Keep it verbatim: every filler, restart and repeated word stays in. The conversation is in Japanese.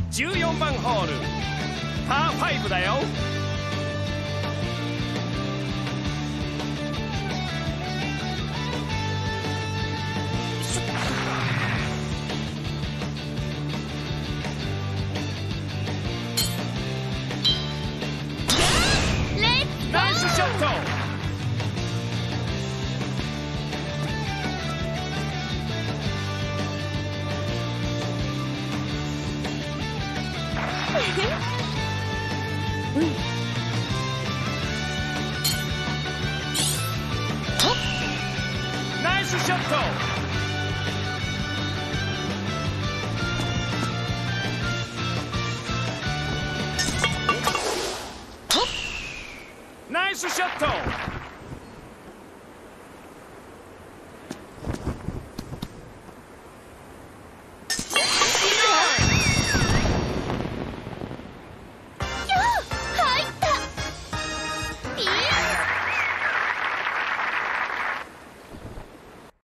じゅうよんばんホールパーファイブだよ。ナイスショット。 うん。 ナイスショット。ナイスショット。